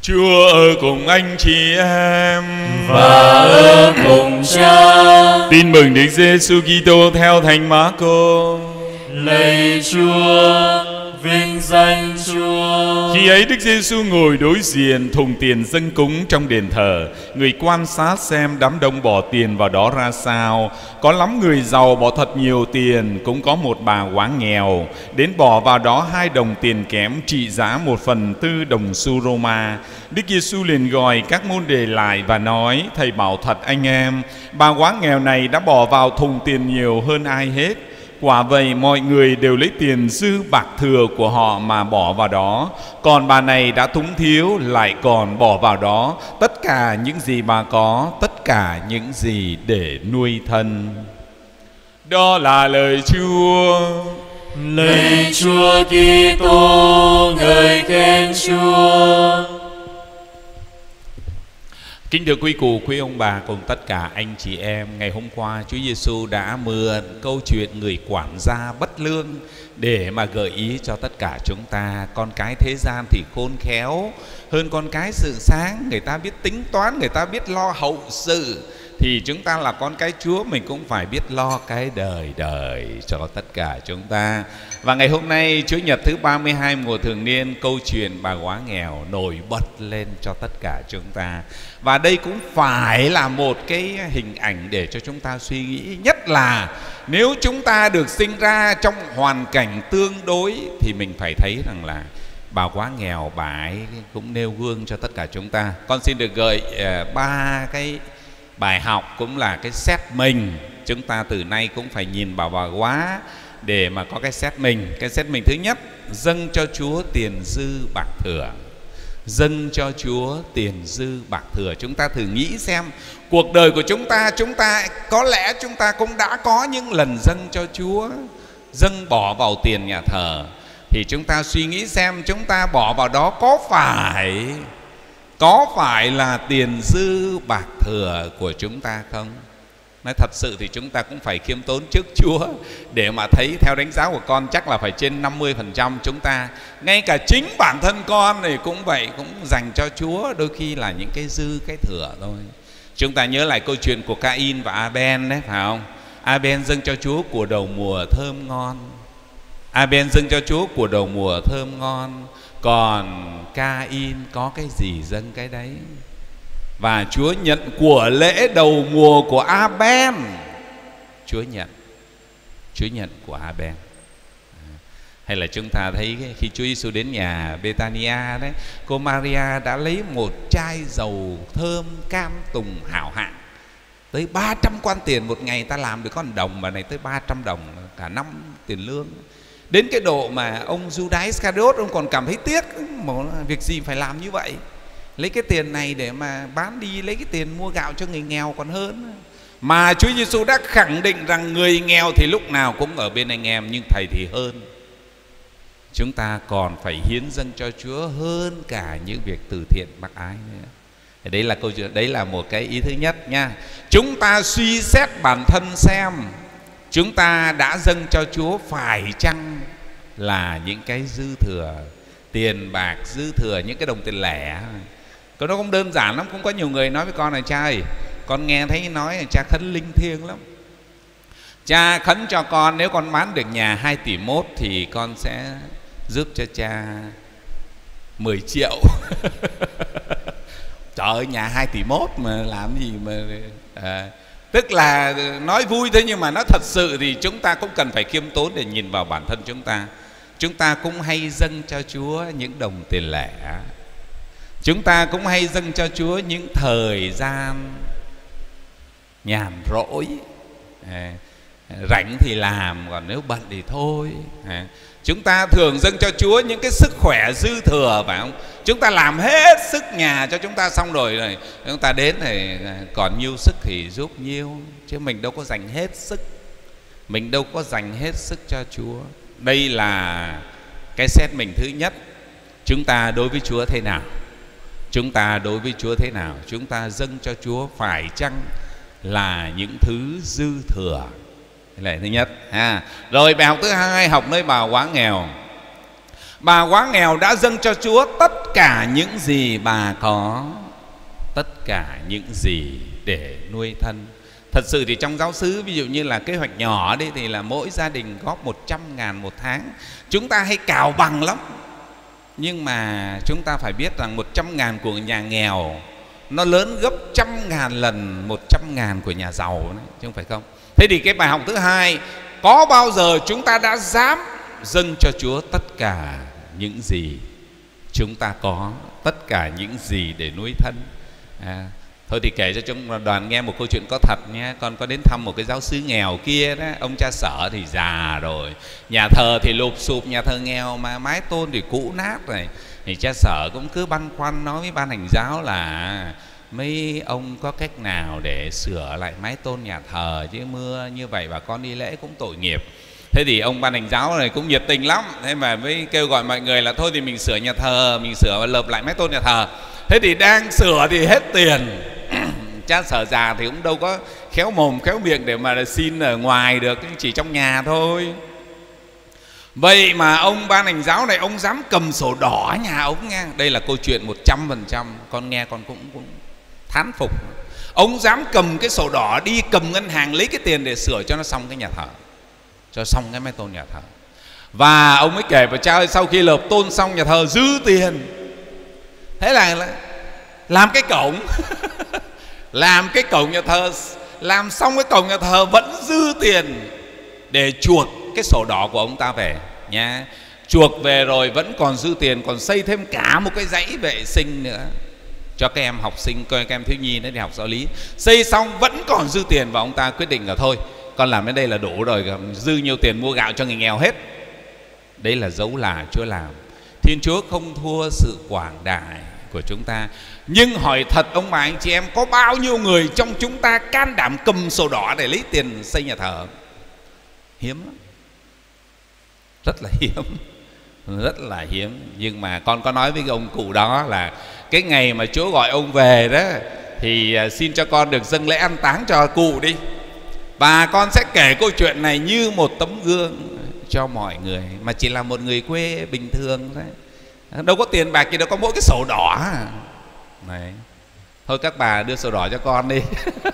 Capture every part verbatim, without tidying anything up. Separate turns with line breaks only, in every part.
Chúa ở cùng anh chị em
và ở cùng Cha.
Tin mừng Đức Giêsu Kitô theo Thánh Mác-cô.
Lạy Chúa, vinh danh Chúa.
Khi ấy Đức Giêsu ngồi đối diện thùng tiền dâng cúng trong đền thờ. Người quan sát xem đám đông bỏ tiền vào đó ra sao. Có lắm người giàu bỏ thật nhiều tiền, cũng có một bà quá nghèo đến bỏ vào đó hai đồng tiền kém trị giá một phần tư đồng xu Roma. Đức Giêsu liền gọi các môn đệ lại và nói: Thầy bảo thật anh em, bà quá nghèo này đã bỏ vào thùng tiền nhiều hơn ai hết. Quả vậy mọi người đều lấy tiền dư bạc thừa của họ mà bỏ vào đó, còn bà này đã túng thiếu lại còn bỏ vào đó tất cả những gì bà có, tất cả những gì để nuôi thân. Đó là lời Chúa.
Lạy Chúa Kitô, ngợi khen Chúa.
Kính thưa quý cụ, quý ông bà cùng tất cả anh chị em, ngày hôm qua Chúa Giêsu đã mượn câu chuyện người quản gia bất lương để mà gợi ý cho tất cả chúng ta. Con cái thế gian thì khôn khéo hơn con cái sự sáng, người ta biết tính toán, người ta biết lo hậu sự. Thì chúng ta là con cái Chúa, mình cũng phải biết lo cái đời đời cho tất cả chúng ta. Và ngày hôm nay Chúa Nhật thứ ba mươi hai mùa thường niên, câu chuyện bà quá nghèo nổi bật lên cho tất cả chúng ta. Và đây cũng phải là một cái hình ảnh để cho chúng ta suy nghĩ. Nhất là nếu chúng ta được sinh ra trong hoàn cảnh tương đối thì mình phải thấy rằng là bà quá nghèo, bà ấy cũng nêu gương cho tất cả chúng ta. Con xin được gợi uh, ba cái bài học, cũng là cái xét mình. Chúng ta từ nay cũng phải nhìn vào bà quá để mà có cái xét mình. Cái xét mình thứ nhất: dâng cho Chúa tiền dư bạc thừa. Dâng cho Chúa tiền dư bạc thừa. Chúng ta thử nghĩ xem, cuộc đời của chúng ta, chúng ta có lẽ chúng ta cũng đã có những lần dâng cho Chúa, dâng bỏ vào tiền nhà thờ. Thì chúng ta suy nghĩ xem, chúng ta bỏ vào đó có phải Có phải là tiền dư bạc thừa của chúng ta không? Nói thật sự thì chúng ta cũng phải khiêm tốn trước Chúa để mà thấy. Theo đánh giá của con chắc là phải trên năm mươi phần trăm chúng ta, ngay cả chính bản thân con thì cũng vậy, cũng dành cho Chúa đôi khi là những cái dư, cái thừa thôi. Chúng ta nhớ lại câu chuyện của Ca-in và A-ben đấy, phải không? A-ben dâng cho Chúa của đầu mùa thơm ngon. A-ben dâng cho Chúa của đầu mùa thơm ngon, còn Ca-in có cái gì dâng cái đấy. Và Chúa nhận của lễ đầu mùa của A-ben. Chúa nhận Chúa nhận của A-ben. Hay là chúng ta thấy khi Chúa Giêsu đến nhà Bethania đấy, cô Maria đã lấy một chai dầu thơm cam tùng hảo hạng, tới ba trăm quan tiền. Một ngày ta làm được có một đồng, mà này tới ba trăm đồng, cả năm tiền lương. Đến cái độ mà ông Judas Iscariot, ông còn cảm thấy tiếc, một việc gì phải làm như vậy, lấy cái tiền này để mà bán đi, lấy cái tiền mua gạo cho người nghèo còn hơn. Mà Chúa Giêsu đã khẳng định rằng người nghèo thì lúc nào cũng ở bên anh em, nhưng thầy thì hơn. Chúng ta còn phải hiến dâng cho Chúa hơn cả những việc từ thiện bác ái nữa. Đấy là câu chuyện, đấy là một cái ý thứ nhất nha. Chúng ta suy xét bản thân xem chúng ta đã dâng cho Chúa phải chăng là những cái dư thừa, tiền bạc dư thừa, những cái đồng tiền lẻ. Còn nó không đơn giản lắm. Cũng có nhiều người nói với con là: cha ơi, con nghe thấy nói là cha khấn linh thiêng lắm, cha khấn cho con nếu con bán được nhà hai tỷ mốt thì con sẽ giúp cho cha mười triệu. Trời ơi, nhà hai tỷ mốt mà làm gì mà à, tức là nói vui thế, nhưng mà nó thật sự thì chúng ta cũng cần phải khiêm tốn để nhìn vào bản thân chúng ta. Chúng ta cũng hay dâng cho Chúa những đồng tiền lẻ. Chúng ta cũng hay dâng cho Chúa những thời gian nhàn rỗi, à, rảnh thì làm, còn nếu bận thì thôi. à. Chúng ta thường dâng cho Chúa những cái sức khỏe dư thừa, phải không? Chúng ta làm hết sức nhà cho chúng ta xong rồi, rồi chúng ta đến thì còn nhiêu sức thì giúp nhiêu, chứ mình đâu có dành hết sức. Mình đâu có dành hết sức cho Chúa. Đây là cái xét mình thứ nhất. Chúng ta đối với Chúa thế nào? Chúng ta đối với Chúa thế nào? Chúng ta dâng cho Chúa phải chăng là những thứ dư thừa? Đây là thứ nhất. À, rồi bài học thứ hai, học nơi bà quá nghèo. Bà quá nghèo đã dâng cho Chúa tất cả những gì bà có, tất cả những gì để nuôi thân. Thật sự thì trong giáo xứ, ví dụ như là kế hoạch nhỏ đi, thì là mỗi gia đình góp một trăm ngàn một tháng. Chúng ta hay cào bằng lắm, nhưng mà chúng ta phải biết rằng một trăm ngàn của nhà nghèo nó lớn gấp trăm ngàn lần một trăm ngàn của nhà giàu đấy, chứ không phải không. Thế thì cái bài học thứ hai, có bao giờ chúng ta đã dám dâng cho Chúa tất cả những gì chúng ta có, tất cả những gì để nuôi thân? À, thôi thì kể cho chúng đoàn nghe một câu chuyện có thật nhé. Con có đến thăm một cái giáo xứ nghèo kia đó. Ông cha sở thì già rồi, nhà thờ thì lụp sụp, nhà thờ nghèo mà mái tôn thì cũ nát này. Thì cha sở cũng cứ băn khoăn nói với ban hành giáo là mấy ông có cách nào để sửa lại mái tôn nhà thờ, chứ mưa như vậy bà con đi lễ cũng tội nghiệp. Thế thì ông ban hành giáo này cũng nhiệt tình lắm, thế mà mới kêu gọi mọi người là thôi thì mình sửa nhà thờ, mình sửa và lợp lại mái tôn nhà thờ. Thế thì đang sửa thì hết tiền. Cha sở già thì cũng đâu có khéo mồm khéo miệng để mà xin ở ngoài được, chỉ trong nhà thôi. Vậy mà ông ban hành giáo này, ông dám cầm sổ đỏ nhà ông nghe. Đây là câu chuyện một trăm phần trăm, con nghe con cũng, cũng thán phục. Ông dám cầm cái sổ đỏ đi cầm ngân hàng lấy cái tiền để sửa cho nó xong cái nhà thờ, cho xong cái mái tôn nhà thờ. Và ông mới kể với cha ơi, sau khi lợp tôn xong nhà thờ dư tiền, thế là làm cái cổng làm cái cổng nhà thờ, làm xong cái cổng nhà thờ vẫn dư tiền để chuộc cái sổ đỏ của ông ta về nha. Chuộc về rồi vẫn còn dư tiền, còn xây thêm cả một cái dãy vệ sinh nữa cho các em học sinh, các em thiếu nhi đấy đi học giáo lý. Xây xong vẫn còn dư tiền, và ông ta quyết định là thôi con làm đến đây là đủ rồi, dư nhiều tiền mua gạo cho người nghèo hết. Đấy là dấu là Chúa làm. Thiên Chúa không thua sự quảng đại của chúng ta. Nhưng hỏi thật ông bà anh chị em, có bao nhiêu người trong chúng ta can đảm cầm sổ đỏ để lấy tiền xây nhà thờ? Hiếm lắm, rất là hiếm, rất là hiếm. Nhưng mà con có nói với ông cụ đó là cái ngày mà Chúa gọi ông về đó thì xin cho con được dâng lễ an táng cho cụ đi, và con sẽ kể câu chuyện này như một tấm gương cho mọi người, mà chỉ là một người quê bình thường thôi, đâu có tiền bạc gì đâu, có mỗi cái sổ đỏ này. Thôi các bà đưa sổ đỏ cho con đi.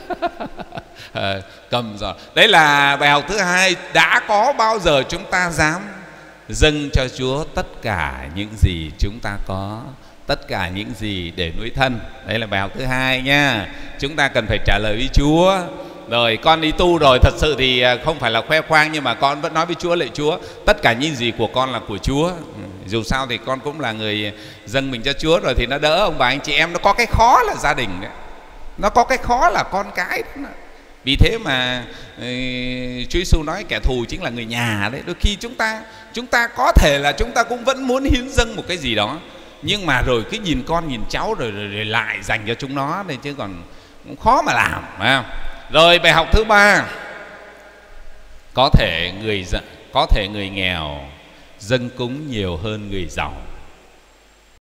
à, cầm rồi. Đấy là bài học thứ hai, đã có bao giờ chúng ta dám dâng cho Chúa tất cả những gì chúng ta có, tất cả những gì để nuôi thân? Đấy là bài học thứ hai nha. Chúng ta cần phải trả lời với Chúa. Rồi con đi tu rồi, thật sự thì không phải là khoe khoang, nhưng mà con vẫn nói với Chúa, lạy Chúa, tất cả những gì của con là của Chúa. Dù sao thì con cũng là người dâng mình cho Chúa rồi thì nó đỡ ông bà anh chị em. Nó có cái khó là gia đình đấy, nó có cái khó là con cái đó. Vì thế mà Chúa Giêsu nói kẻ thù chính là người nhà đấy. Đôi khi chúng ta chúng ta có thể là chúng ta cũng vẫn muốn hiến dâng một cái gì đó, nhưng mà rồi cứ nhìn con nhìn cháu rồi, rồi, rồi lại dành cho chúng nó đây, chứ còn cũng khó mà làm, phải không? Rồi bài học thứ ba, có thể người có thể người nghèo dâng cúng nhiều hơn người giàu.